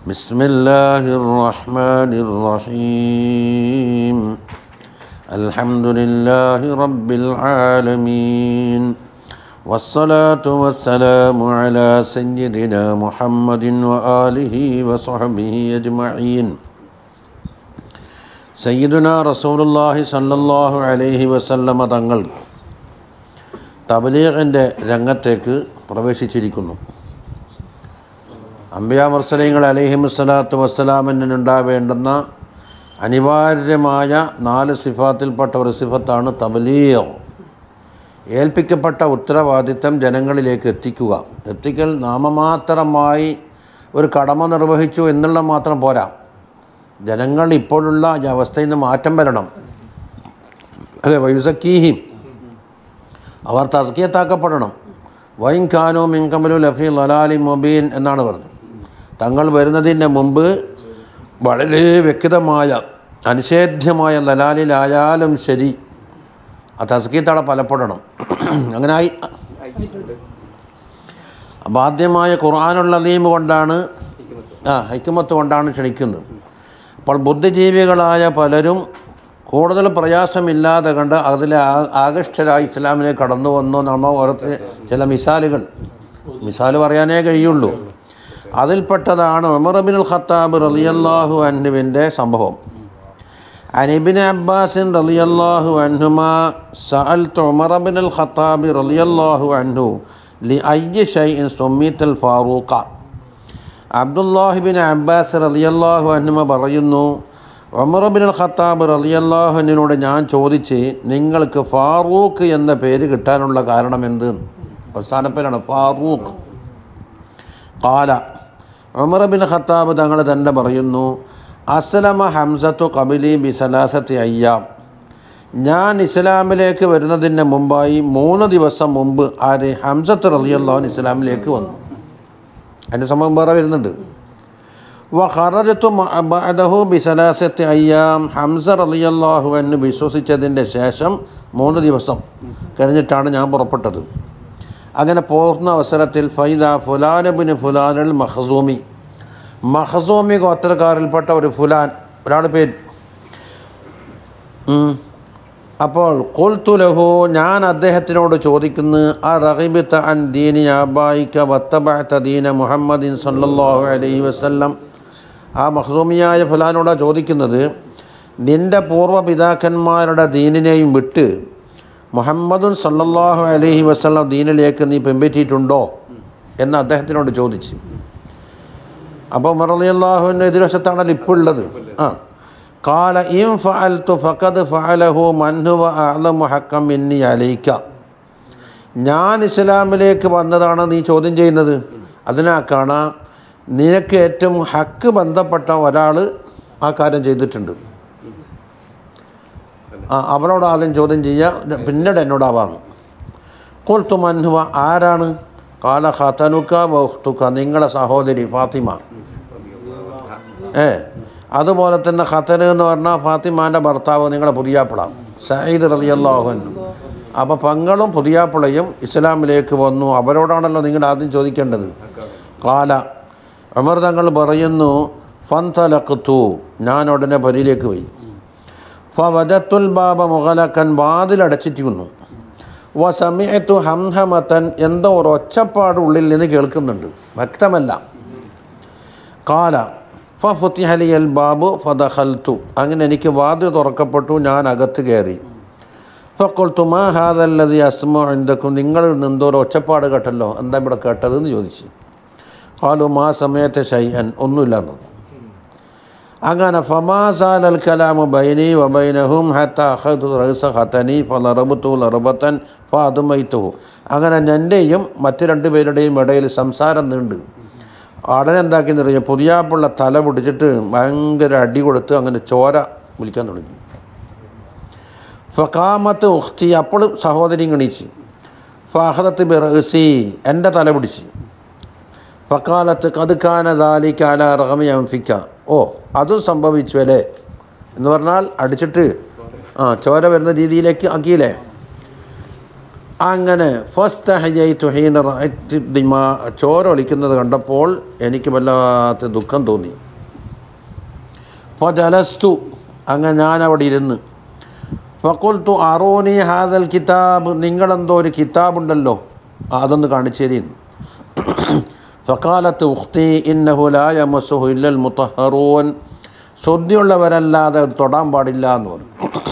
بسم الله الرحمن الرحيم الحمد لله رب العالمين والصلاة والسلام على سيدنا محمد وآله وصحبه أجمعين سيدنا رسول الله صلى الله عليه وسلم തങ്ങൾ തബ്ലീഗിൻ്റെ രംഗത്തേക്ക് പ്രവേശിച്ചിരിക്കുന്നു. അംബിയാ മുർസലീങ്ങൾ അലൈഹിമുസ്സലാത്തു വസ്സലാമിനുണ്ടാവേണ്ടുന്ന അനിവാര്യമായ 4 സിഫാത്തിൽപ്പെട്ട ഒരു സിഫത്താണ് തബ്ലീഗ്. ഏൽപ്പിക്കപ്പെട്ട ഉത്തരവാദിത്തം ജനങ്ങളിലേക്ക് എത്തിക്കൽ നാമമാത്രമായി ഒരു കടമ നിർവഹിച്ചു എന്നുള്ള മാത്രം പോരാ. ജനങ്ങൾ ഇപ്പോഴുള്ള ഈ അവസ്ഥയിൽ നിന്ന് മാറ്റം വരണം. അതെ, വയുസക്കീഹിം, അവർ തസ്കിയത്താക്കപ്പെടണം. വൈൻ ഖാനോ മിൻകമലു ലഫീ ലലാലി മുബീൻ എന്നാണ് പറഞ്ഞത്. തങ്ങൾ വരുന്നതിന് മുമ്പ് വളരെ വ്യക്തമായ അനിഷേധ്യമായ ലലാലിലായാലും ശരി ആ തസ്കിയത്തോടെ ഫലപ്പെടണം. അങ്ങനായി ബാധ്യമായ ഖുർആനുള്ള അലീം കൊണ്ടാണ് ഹിക്മത്ത് കൊണ്ടാണ് ക്ഷണിക്കുന്നത്. അപ്പോൾ ബുദ്ധിജീവികളായ പലരും കൂടുതൽ പ്രയാസമില്ലാതെ കണ്ട് അതിൽ ആകൃഷ്ടരായി ഇസ്ലാമിലേക്ക് കടന്നു വന്നു. നമ്മൾ ഓരോ ചില മിസാൽ പറയാനേ കഴിയുള്ളൂ. അതിൽപ്പെട്ടതാണ് ഉമർ ഇബ്നുൽ ഖത്താബ് റളിയല്ലാഹു അൻഹുവിൻ്റെ സംഭവം. അൻ ഇബ്നു അബ്ബാസ് റളിയല്ലാഹു അൻഹുമാ സഅൽതു ഉമർ ഇബ്നുൽ ഖത്താബ് റളിയല്ലാഹു അൻഹു ലിഅയ്യി ഷൈഇൻ സുമ്മിതൽ ഫാറൂഖ. അബ്ദുല്ലാഹി ഇബ്നു അബ്ബാസ് റളിയല്ലാഹു അൻഹുമ പറയുന്നു, ഉമർ ഇബ്നുൽ ഖത്താബ് റളിയല്ലാഹു അൻഹുവിനോട് ഞാൻ ചോദിച്ച്, നിങ്ങൾക്ക് ഫാറൂഖ് എന്ന പേര് കിട്ടാനുള്ള കാരണം എന്ത്? അവസാനപ്പേരാണ് ഫാറൂഖ്. ഖാല, ഉമർ ഇബ്നുൽ ഖത്താബ് തങ്ങൾ തന്നെ പറയുന്നു, അസ്ലമ ഹംസത്തു ഖബലി ബിസലാസത്തി അയ്യാം. ഞാൻ ഇസ്ലാമിലേക്ക് വരുന്നതിന് മുമ്പായി 3 ദിവസം മുമ്പ് ഹംസത്ത് റളിയല്ലാഹു അൻഹു ഇസ്ലാമിലേക്ക് വന്നു. അതിൻ്റെ സംഭവം വേറെ വരുന്നുണ്ട്. വഖറജതു ബഅദഹു ബിസലാസത്തി അയ്യാം. ഹംസ റളിയല്ലാഹു അൻഹു വിശ്വസിച്ചതിൻ്റെ ശേഷം 3 ദിവസം കഴിഞ്ഞിട്ടാണ് ഞാൻ പുറപ്പെട്ടത്. അങ്ങനെ പോകുന്ന അവസരത്തിൽ ഫൈദ ഫുലാൻ ഇബ്നു ഫുലാനുൽ മഖ്സൂമി ഗോത്രക്കാരിൽപ്പെട്ട ഒരു ഫുലാൻ, ഒരാളുടെ പേര്. അപ്പോൾ ഖുൽതു ലഹു, ഞാൻ അദ്ദേഹത്തിനോട് ചോദിക്കുന്നു, അറഗിബത അൻ ദീനി ആബായിക വത്തബഅത ദീന മുഹമ്മദിൻ സല്ലല്ലാഹു അലൈഹി വസല്ലം. ആ മഖ്സൂമിയായ ഫുലാനോടാണ് ചോദിക്കുന്നത്, നിൻ്റെ പൂർവ്വപിതാക്കന്മാരുടെ ദീനിനെയും വിട്ട് മുഹമ്മദുൻ സല്ലല്ലാഹു അലൈഹി വസല്ലം ദീനിലേക്ക് നീ പിൻപറ്റിയിട്ടുണ്ടോ എന്ന് അദ്ദേഹത്തിനോട് ചോദിച്ചു. അപ്പോൾ ഉമർ റളിയല്ലാഹു അൻഹു എതിർവശത്താണല്ലോ ഇപ്പോൾ ഉള്ളത്. ഖാല ഇൻ ഫഅൽതു ഫഖദ് ഫഅലഹു മൻ ഹുവ അഅ്ലമു ഹഖ്ഖൻ മിന്നി അലൈക. ഞാൻ ഇസ്ലാമിലേക്ക് വന്നതാണ് നീ ചോദ്യം ചെയ്യുന്നത്. അതിനാക്കാണ് നിനക്ക് ഏറ്റവും ഹക്ക് ബന്ധപ്പെട്ട ഒരാൾ ആ കാര്യം ചെയ്തിട്ടുണ്ട്. അവനോട് ആദ്യം ചോദ്യം ചെയ്യുക, പിന്നീട് എന്നോടാവാന്ന്. ഖുൽതു മൻ ഹുവ, ആരാണ്? ഖാല ഖതനുക വഖ്തുക, നിങ്ങളുടെ സഹോദരി ഫാത്തിമ. അതുപോലെ തന്നെ ഖതന് എന്ന് പറഞ്ഞാൽ ഫാത്തിമാൻ്റെ ഭർത്താവ്, നിങ്ങളുടെ പുതിയാപ്പിള സഈദ് റളിയല്ലാഹു അൻഹു. അപ്പോൾ പങ്ങളും പുതിയാപ്പിളയും ഇസ്ലാമിലേക്ക് വന്നു. അവരോടാണല്ലോ നിങ്ങൾ ആദ്യം ചോദിക്കേണ്ടത്. ഖാല, ഉമർ തങ്ങൾ പറയുന്നു, ഫന്തലഖ്തു, ഞാൻ ഉടനെ പരിയിലേക്ക് പോയി. ഫവജത്തുൽ-ബാബ മുഗലഖൻ, വാതിലടച്ചിരിക്കുന്നു. വസമിഅതു ഹംഹമതൻ, എന്തോ ഒരു ഒച്ചപ്പാട് ഉള്ളിൽ നിന്ന് കേൾക്കുന്നുണ്ട്, വ്യക്തമല്ല. ഖാല ഫഫുതിഹ ലിയൽ ബാബു ഫദഖൽതു, അങ്ങനെ എനിക്ക് വാതിൽ തുറക്കപ്പെട്ടു, ഞാൻ അകത്ത് കയറി. ഫഖുൽതു മാ ഹാദല്ലദി അസ്മഉ ഇൻദകും, നിങ്ങളിൽ നിന്ന് എന്തോ ഒരു ഒച്ചപ്പാട് കേട്ടല്ലോ, എന്താ ഇവിടെ കേട്ടതെന്ന് ചോദിച്ചു. ഖാലു മാ സമയത്തെ ഷൈഅൻ, ഒന്നുമില്ലെന്ന്. അങ്ങനെ ഫമാ സാലൽ കലാമു ബൈനി വബൈനഹും ഹത്താ അഖദതു റഅസ ഖതനി ഫളറബതു ലറബതൻ ഫഅദ്മൈതുഹു. അങ്ങനെ എൻ്റെയും മറ്റ് 2 പേരുടെയും ഇടയിൽ സംസാരം നീണ്ടു. ഉടനെ എന്താക്കിയെന്ന് അറിയാം, പുതിയാപ്പുള്ള തല പിടിച്ചിട്ട് ഭയങ്കര അടി കൊടുത്ത് അങ്ങനെ ചോര വിളിക്കാൻ തുടങ്ങി. ഫഖാമത്ത് ഉഖ്തി, അപ്പോൾ സഹോദരി ഗണിച്ച്. ഫഅഖദത്ത് ബിറഅസി, എൻ്റെ തല പിടിച്ച്. ഫഖാലത്ത് ഖദ് കാന ദാലിക അലാ റഗ്മി അൻഫിക, ഓ അതും സംഭവിച്ചു അല്ലേ എന്ന് പറഞ്ഞാൽ അടിച്ചിട്ട് ചോര വരുന്ന രീതിയിലേക്ക് ആക്കിയില്ലേ. അങ്ങനെ ഫസ്തഹയൈതു ഹീന റഅയ്തു ദിമാ, ചോരൊലിക്കുന്നത് കണ്ടപ്പോൾ എനിക്ക് വല്ലാത്ത ദുഃഖം തോന്നി. ഫജലസ്തു, അങ്ങനെ ഞാൻ അവിടെ ഇരുന്ന്. ഫഖുൽതു അറൂനി ഹാദൽ കിതാബ്, നിങ്ങളെന്തോ ഒരു കിതാബുണ്ടല്ലോ അതൊന്ന് കാണിച്ചു തരീന്ന്. ഫഖാലത്ത് ഉഖ്തി ഇന്നഹു ലാ യമസ്സുഹു ഇല്ലൽ മുതഹ്ഹറൂൻ, ശുദ്ധിയുള്ളവരല്ലാതെ തൊടാൻ പാടില്ല എന്ന് പറഞ്ഞു.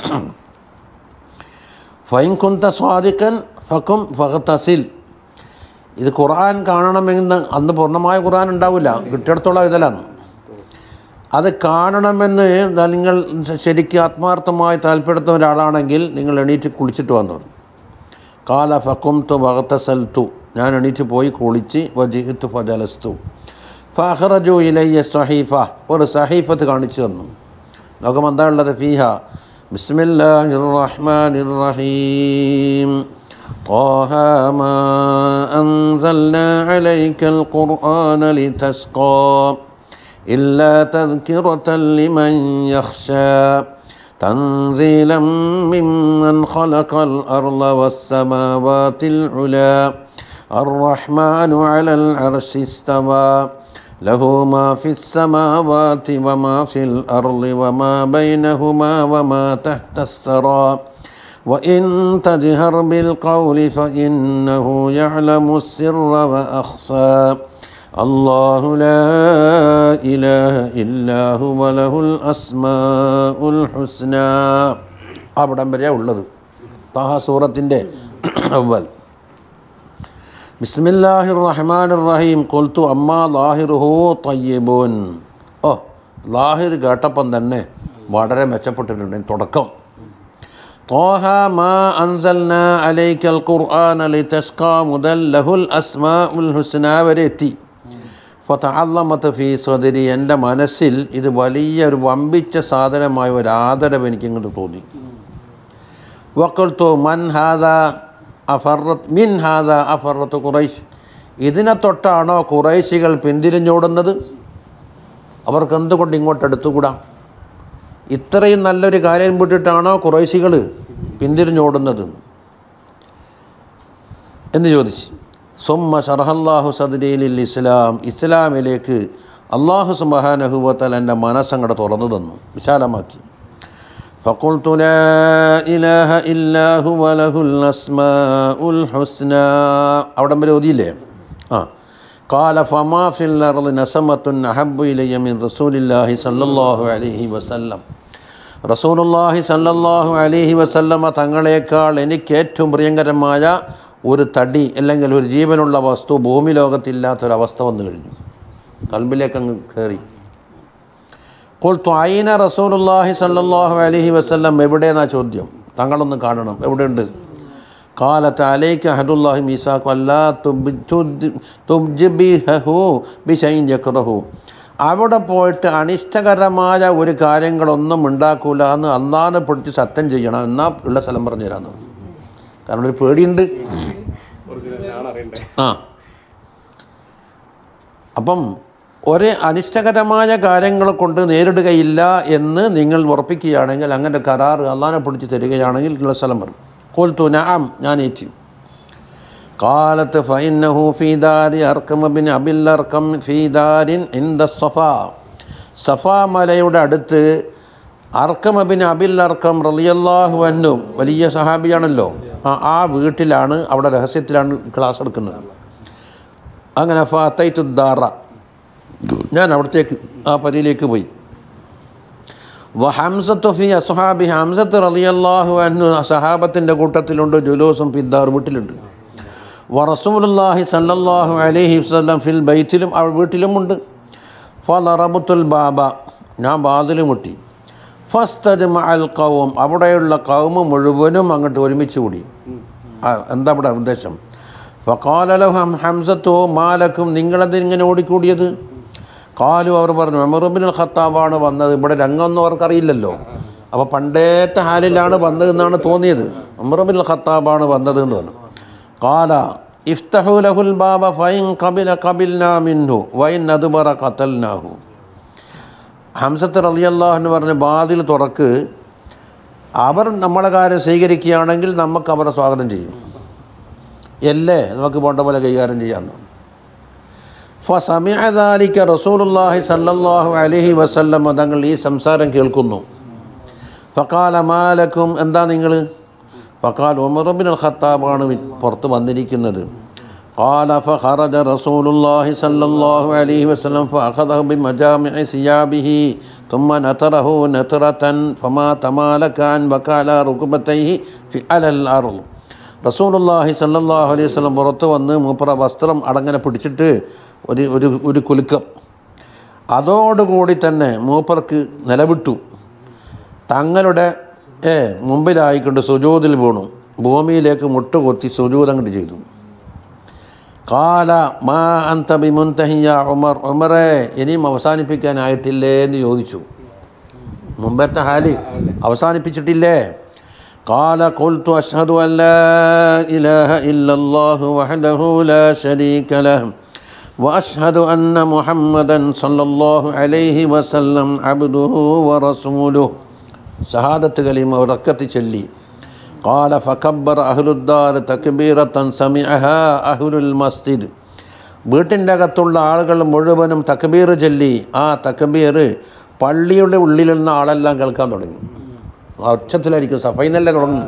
ഫൈൻ കുന്ത സ്വാദിഖൻ ഫഖും ഫഖ്തസിൽ, ഇത് ഖുർആൻ കാണണമെന്ന് അന്ന് പൂർണ്ണമായ ഖുർആൻ ഉണ്ടാവില്ല, കിട്ടിയിടത്തോളം ഇതിലാണ്. അത് കാണണമെന്ന് നിങ്ങൾ ശരിക്കും ആത്മാർത്ഥമായി താല്പര്യപ്പെടുന്ന ഒരാളാണെങ്കിൽ നിങ്ങൾ എണീറ്റ് കുളിച്ചിട്ട് വന്നു. കാല ഫഖുംതു വഗ്തസൽതു, ഞാൻ എണീറ്റ് പോയി കുളിച്ച് വജിഹ്തു ഫജലസ്തു. ഫഅഖ്റജു ഇലയ്യ സഹീഫ, ഒരു സഹീഫത്ത് കാണിച്ചു തന്നു. നോക്കുമ്പോൾ എന്താ ഉള്ളത്? ഫീഹ ബിസ്മില്ലാഹിർ റഹ്മാനിർ റഹീം ത്വാഹ മാ അൻസൽനാ അലൈക്കൽ ഖുർആന ലിതസ്ഖാ ഇല്ലാ തദ്കിറതൻ ലിമൻ യഖ്ശാ തൻസീലം മിമ്മൻ ഖലഖൽ അർള വസ്സമാവാതിൽ ഉലാ അർറഹ്മാനു അലൽ അർശി ഇസ്തവാ ലഹു മാ ഫിസ്സമാവാതി വമാ ഫിൽ അർളി വമാ ബൈനഹുമാ വമാ തഹ്തസ് സറാ വഇൻ തജ്ഹർ ബിൽ ഖൗലി ഫഇന്നഹു യഅലമുസ് സിർറ വഅഖ്ഫാ അല്ലാഹു ലാ ഇലാഹ ഇല്ലാ ഹുവ ലഹുൽ അസ്മാഉൽ ഹുസ്നാ. അവിടം വരെ ഉള്ളത് താഹ സൂറത്തിൻ്റെ അവൽ. ബിസ്മില്ലാഹിർ റഹ്മാനിർ റഹീം ഖുൽതു അമ്മാ ലാഹിറുഹു തയ്യിബുൻ. ഓ, ലാഹിർ കേട്ടപ്പം തന്നെ വളരെ മെച്ചപ്പെട്ടിട്ടുണ്ട് തുടക്കം. ത്വാഹ മാ അൻസൽനാ അലൈക്കൽ ഖുർആന ലിതസ്ഖാ മുതൽ ലഹുൽ അസ്മാഉൽ ഹുസ്നാ വരെ എത്തി. ഫതഅല്ലമത ഫീ സദരി, എൻ്റെ മനസ്സിൽ ഇത് വലിയൊരു വമ്പിച്ച സാധനമായ ഒരു ആദരവ് എനിക്കിങ്ങോട്ട് തോന്നി. വഖൽതു മൻ ഹാദാ അഫറത്ത് മിൻ ഹാദാ അഫറത്ത് ഖുറൈശ്, ഇതിനെ തൊട്ടാണോ ഖുറൈശികൾ പിന്തിരിഞ്ഞോടുന്നത്? അവർക്ക് എന്തുകൊണ്ട് ഇങ്ങോട്ട് എടുത്തുകൂടാ? ഇത്രയും നല്ലൊരു കാര്യം വിട്ടിട്ടാണോ ഖുറൈശികൾ പിന്തിരിഞ്ഞോടുന്നത് എന്ന് ചോദിച്ചു. സുമ്മ ശറഹല്ലാഹു സദ്രി ലിൽ ഇസ്ലാം, ഇസ്ലാമിലേക്ക് അല്ലാഹു സുബ്ഹാനഹു വ തആല എൻ്റെ മനസ്സങ്ങടെ തുറന്നു തന്നു, വിശാലമാക്കി. ഫഖുൽതു ലാ ഇലാഹ ഇല്ലാ ഹുവ ലഹുൽ അസ്മാഉൽ ഹുസ്നാ, അവിടം വരെ ഓതിയില്ലേ? ഖാല ഫമാ ഫിൽ അർളി നസമത്തുൻ അഹബ്ബു ഇലയ്യ മിൻ റസൂലില്ലാഹി സല്ലല്ലാഹു അലൈഹി വസല്ലം, റസൂലുള്ളാഹി സല്ലല്ലാഹു അലൈഹി വസല്ലമ തങ്ങളേക്കാൾ എനിക്ക് ഏറ്റവും പ്രിയങ്കരമായ ഒരു തടി അല്ലെങ്കിൽ ഒരു ജീവനുള്ള വസ്തു ഭൂമി ലോകത്തില്ലാത്തൊരവസ്ഥ വന്നു കഴിഞ്ഞു. കൽബിലേക്ക് അങ്ങ് കയറി. ഖുൽതു അയ്ന റസൂലുള്ളാഹി സല്ലല്ലാഹു അലൈഹി വസല്ലം, എവിടെയെന്നാ ചോദ്യം. തങ്ങളൊന്ന് കാണണം, എവിടെയുണ്ട്? ഖാലത അലൈക അഹദുല്ലാഹി മീസാഖു അല്ലാ തുബ്ജിബിഹു ബിശൈഇൻ യക്റഹു, അവിടെ പോയിട്ട് അനിഷ്ടകരമായ ഒരു കാര്യങ്ങളൊന്നും ഉണ്ടാക്കൂല എന്ന് അല്ലാഹനെ പിടിച്ച് സത്യം ചെയ്യണം, എന്നാൽ ഉള്ള സ്ഥലം പറഞ്ഞു തരാമെന്ന്. കാരണം ഒരു പേടിയുണ്ട്. അപ്പം ഒരു അനിഷ്ടകരമായ കാര്യങ്ങൾ കൊണ്ട് നേരിടുകയില്ല എന്ന് നിങ്ങൾ ഉറപ്പിക്കുകയാണെങ്കിൽ, അങ്ങനെ കരാർ അല്ലാഹനെ പിടിച്ച് തരികയാണെങ്കിൽ ഉള്ള സ്ഥലം പറയും. ഖുൽതു നഅം, ഞാൻ ഏറ്റി. ഖാലത്ത് ഫഇന്നഹു ഫീ ദാരി അർഖം ബിൻ അബിൽ അർഖം ഫീ ദാരിൻ ഇൻദ സഫാ, സഫാ മലയുടെ അടുത്ത് അർഖം ബിൻ അബിൽ അർഖം റളിയല്ലാഹു അൻഹു, വലിയ സഹാബിയാണല്ലോ, ആ വീട്ടിലാണ്, അവിടെ രഹസ്യത്തിലാണ് ക്ലാസ് എടുക്കുന്നത്. അങ്ങനെ ഫഅതൈതു ദാറ, ഞാൻ അവിടത്തേക്ക് ആ പരിയിലേക്ക് പോയി. വഹംസത്തു ഫി അസ്ഹാബി, ഹംസത്ത് റളിയല്ലാഹു അൻഹു സഹാബത്തിൻ്റെ കൂട്ടത്തിലുണ്ട്. ജുലൂസും ഫിദ്ദാർ, വീട്ടിലുണ്ട്. വറസൂലുള്ളാഹി സല്ലല്ലാഹു അലൈഹി വസല്ലം ഫിൽ ബൈത്തിലും, വീട്ടിലുമുണ്ട്. ഫളറബത്തുൽ ബാബ, ഞാൻ വാതിൽ മുട്ടി. ഫസ്തജ്മഅൽ ഖൗം, അവിടെയുള്ള ഖൗമ് മുഴുവനും അങ്ങോട്ട് ഒരുമിച്ച് കൂടി. എന്താ അവിടെ ഉദ്ദേശം? ഫഖാല ലഹും ഹംസത്തു മാലക്കും, നിങ്ങളെന്തിങ്ങനെ ഓടിക്കൂടിയത്? ഖാലു, അവർ പറഞ്ഞു ഉമർ ഇബ്നുൽ ഖത്താബാണ് വന്നത്. ഇവിടെ രംഗമൊന്നും അവർക്കറിയില്ലല്ലോ, അപ്പോൾ പണ്ടേത്തെ ഹാലിലാണ് വന്നതെന്നാണ് തോന്നിയത്. ഉമർ ഇബ്നുൽ ഖത്താബാണ് വന്നത് എന്ന് പറഞ്ഞു. ഖാല ഇഫ്തഹു ലഹുൽ ബാബ ഫൈൻ ഖബില ഖബിൽനാ മിൻഹു വൈൻ അദ്ബറ ഖതൽനാഹു. ഹംസത്ത് റളിയല്ലാഹു അൻഹു പറഞ്ഞു, വാതിൽ തുറക്ക്, അവർ നമ്മളെ കാര്യം സ്വീകരിക്കുകയാണെങ്കിൽ നമുക്ക് അവരെ സ്വാഗതം ചെയ്യും, എല്ലേ നമുക്ക് പോണ്ട പോലെ കൈകാര്യം ചെയ്യാമെന്ന്. ഫസമിഅ ദാലിക റസൂലുള്ളാഹി സ്വല്ലല്ലാഹു അലൈഹി വസല്ലം തങ്ങൾ ഈ സംസാരം കേൾക്കുന്നു. ഫഖാല മാലക്കും, എന്താ നിങ്ങൾ? ഫഖാൽ ഉമർ ഇബ്നുൽ ഖത്താബാണ് പുറത്ത് വന്നിരിക്കുന്നത്. ഖാല ഫഖറജ റസൂലുള്ളാഹി സ്വല്ലല്ലാഹു അലൈഹി വസല്ലം ഫഅഖദഹു ബിമജാമിഇ സിയാബിഹി ثم نتره نترة فما تمالك عن وكالى ركبتيه في على الأرض. റസൂലുള്ളാഹി സ്വല്ലല്ലാഹു അലൈഹി വസല്ലം പുറത്ത് വന്ന് മൂപ്പറ വസ്ത്രം അടങ്ങനെ പിടിച്ചിട്ട് ഒരു കുലുക്കം. അതോടുകൂടി തന്നെ മൂപ്പർക്ക് നിലവിട്ടു. തങ്ങളുടെ മുമ്പിലായിക്കൊണ്ട് സുജൂദിൽ വീണു. ഭൂമിയിലേക്ക് മുട്ടുകൊത്തി സുജൂദ് അങ്ങോട്ട് ചെയ്തു. ഖാല മാ അൻത ബിമുൻതഹി യാ ഉമർ, ഉമറേ ഇനിയും അവസാനിപ്പിക്കാനായിട്ടില്ലേ എന്ന് ചോദിച്ചു. മുമ്പത്തെ ഹാല് അവസാനിപ്പിച്ചിട്ടില്ലേ? ഖാല ഖുൽതു അശ്ഹദു അൻ ലാ ഇലാഹ ഇല്ലല്ലാഹു വഹ്ദഹു ലാ ശരീക ലഹു വഅശ്ഹദു അന്ന മുഹമ്മദൻ സ്വല്ലല്ലാഹു അലൈഹി വസല്ലം അബ്ദുഹു വറസൂലുഹു. ഷഹാദത്ത് കലിമ ഉറക്കത്തി ചൊല്ലി. ഖാല ഫകബ്ബറ അഹ്ലുദ്ദാർ തക്ബീറത്തൻ സമിഅഹാ അഹ്ലുൽ മസ്ജിദ്. വീട്ടിൻ്റെ അകത്തുള്ള ആളുകൾ മുഴുവനും തക്ബീർ ചൊല്ലി. ആ തക്ബീർ പള്ളിയുടെ ഉള്ളിലുള്ള ആളെല്ലാം കേൾക്കാൻ തുടങ്ങി. ഉച്ചത്തിലായിരിക്കും, സഫൈനല്ലേ തുടങ്ങുന്നു.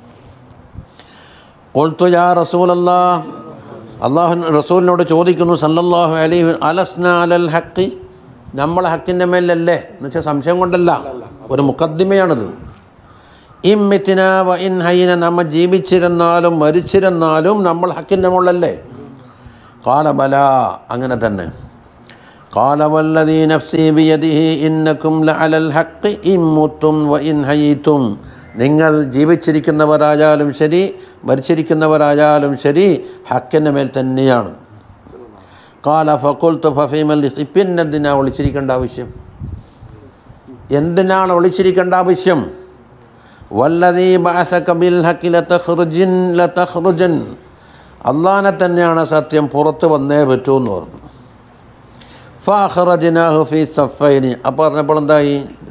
ഖുൽതു യാ റസൂലല്ലാഹ്, അല്ലാഹു റസൂലിനോട് ചോദിക്കുന്നു സല്ലല്ലാഹു അലൈഹി അലസ്നാ അലൽ ഹഖ്, നമ്മൾ ഹക്കിൻ്റെ മേലല്ലേ എന്ന് വെച്ചാൽ സംശയം കൊണ്ടല്ല, ഒരു മുഖദ്ദിമയാണിത്. ഇമ്മിത്തിന വ ഇൻ ഹൈന, നമ്മൾ ജീവിച്ചിരുന്നാലും മരിച്ചിരുന്നാലും നമ്മൾ ഹക്കിൻ്റെ മുകളിലല്ലേ? ഖാല ബലാ, അങ്ങനെ തന്നെ. ഖാല വല്ലദീ നഫ്സി ബിയദിഹി ഇന്നകും ലഅലൽ ഹഖ് ഇമ്മുത്തും വ ഇൻ ഹയീതും, നിങ്ങൾ ജീവിച്ചിരിക്കുന്നവരായാലും ശരി മരിച്ചിരിക്കുന്നവരായാലും ശരി ഹക്കിൻ്റെ മേൽ തന്നെയാണ്. ഖാല ഫഖുൽതു ഫഫീമൽ, പിന്നെന്തിനാ ഒളിച്ചിരിക്കേണ്ട ആവശ്യം? എന്തിനാണ് ഒളിച്ചിരിക്കേണ്ട ആവശ്യം? വല്ലദീ ബഅസക ബിൽ ഹഖ് ലതഖ്റുജൻ, അല്ലാഹനെ തന്നെയാണ് സത്യം, പുറത്ത് വന്നേ പറ്റൂ എന്ന് പറഞ്ഞു. ഫഅഖ്റജ്നാഹു ഫീ സഫൈനി, അപ്പോൾ പറഞ്ഞപ്പോൾ എന്തായി?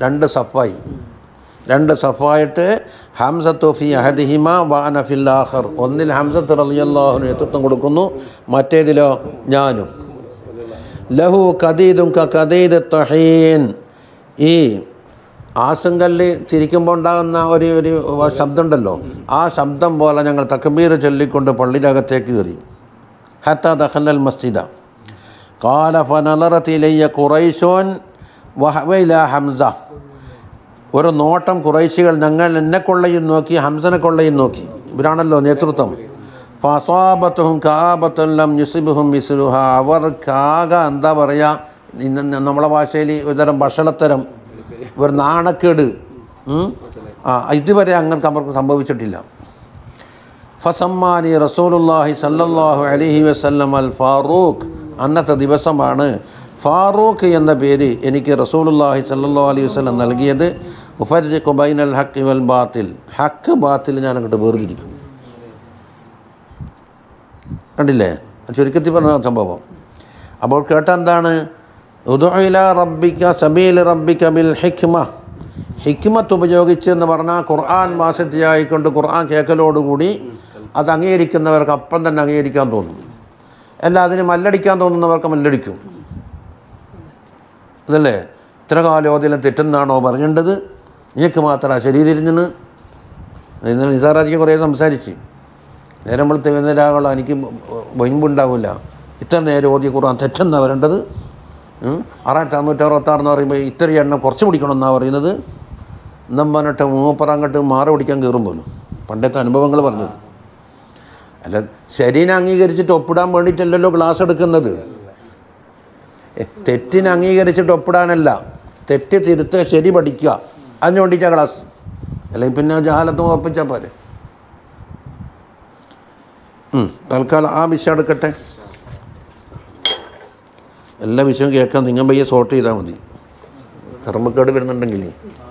രണ്ട് സഫായിട്ട് ഹംസത്തു ഫി അഹദിഹിമ വ അന ഫിൽ ആഖർ. ഒന്നിൽ ഹംസത്ത് റളിയല്ലാഹു അൻഹു നേതൃത്വം കൊടുക്കുന്നു, മറ്റേതിലോ ഞാനും. ലഹു കദീദും കദീദ് തഹീൻ, ഈ ആസങ്കല്ല് ചിരിക്കുമ്പോൾ ഉണ്ടാകുന്ന ഒരു ശബ്ദമുണ്ടല്ലോ, ആ ശബ്ദം പോലെ ഞങ്ങൾ തക്ബീർ ചൊല്ലിക്കൊണ്ട് പള്ളിയുടെ അകത്തേക്ക് കയറി. ഹത്താ ദഖലൽ മസ്ജിദ. ഖാല ഫനളറത് ഇലയ്യ ഖുറൈശുൻ വഹവ ഇലാ ഹംസ, ഒരു നോട്ടം ഖുറൈശികൾ എന്നെ കൊള്ളയും നോക്കി, ഹംസനെ കൊള്ളയും നോക്കി. ഇവരാണല്ലോ നേതൃത്വം. ഫഅസാബത്തുഹും കആബത്തുൻ ലം യുസിബുഹും മിസ്ലുഹ, അവർക്കാകെ എന്താ പറയുക, നമ്മളെ ഭാഷയിൽ ഒരുതരം ഭക്ഷണത്തരം, ഒരു നാണക്കേട്, ഇതുവരെ അങ്ങനത്തെ അവർക്ക് സംഭവിച്ചിട്ടില്ല. ഫസമ്മാനി റസൂലുള്ളാഹി സല്ലല്ലാഹു അലൈഹി വസല്ലം അൽ ഫാറൂഖ്, അന്നത്തെ ദിവസമാണ് ഫാറൂഖ് എന്ന പേര് എനിക്ക് റസൂലുള്ളാഹി സല്ലല്ലാഹു അലൈഹി വസല്ലം നൽകിയത്. ഉഫർരിഖു ബൈനൽ ഹഖ് വൽ ബാത്തിൽ, ഹക്ക് ബാത്തിൽ ഞാൻ അങ്ങോട്ട് വേർതിരിക്കും. കണ്ടില്ലേ, ചുരുക്കത്തിൽ പറഞ്ഞ സംഭവം. അപ്പോൾ കേട്ട എന്താണ്? ഉദഉ ഇലാ റബ്ബിക സബീല റബ്ബിക ബിൽ ഹിക്മ, ഹിക്മത്ത് ഉപയോഗിച്ച് എന്ന് പറഞ്ഞാൽ ഖുർആൻ വാസിയായിക്കൊണ്ട് ഖുർആൻ കേൾക്കലോടുകൂടി അത് അംഗീകരിക്കുന്നവർക്ക് അപ്പം തന്നെ അംഗീകരിക്കാൻ തോന്നും. അല്ല, അതിന് മല്ലടിക്കാൻ തോന്നുന്നവർക്ക് മല്ലടിക്കും. അതല്ലേ? ഇത്ര കാലോതിലും തെറ്റുന്നാണോ പറഞ്ഞേണ്ടത്? നീക്ക് മാത്രമാണ് ശരി തിരിഞ്ഞെന്ന്. ഇന്നലെ നിസാറാജിക്ക് കുറേ സംസാരിച്ച്, നേരം വെളുത്ത് വൈകുന്നേരമാകുള്ള എനിക്ക് വൈമ്പുണ്ടാവില്ല. ഇത്ര നേരം ഓതിയ ഖുർആൻ തെറ്റെന്നാണ് വരേണ്ടത്. 666 എന്ന് പറയുമ്പോൾ ഇത്ര എണ്ണം കുറച്ച് പിടിക്കണമെന്നാണ് പറയുന്നത്. എന്നും പറഞ്ഞിട്ട് മൂപ്പറ അങ്ങോട്ട് മാറി പിടിക്കാൻ കയറുമ്പോൾ പണ്ടത്തെ അനുഭവങ്ങൾ പറഞ്ഞത്. അല്ല, ശരീനെ അംഗീകരിച്ചിട്ട് ഒപ്പിടാൻ വേണ്ടിയിട്ടല്ലല്ലോ ക്ലാസ് എടുക്കുന്നത്. തെറ്റിനെ അംഗീകരിച്ചിട്ട് ഒപ്പിടാനല്ല, തെറ്റ് തിരുത്തുക, ശരി പഠിക്കുക, അതിന് വേണ്ടിയിട്ടാണ് ക്ലാസ്. അല്ലെങ്കിൽ പിന്നെ ജഹാലത്തും ഉറപ്പിച്ചാൽ പോരെ. തൽക്കാലം ആ വിഷയം എടുക്കട്ടെ. എല്ലാ വിഷയവും കേൾക്കാൻ നിങ്ങൾ പയ്യെ സോർട്ട് ചെയ്താൽ മതി, കർമ്മക്കേട് വരുന്നുണ്ടെങ്കിൽ.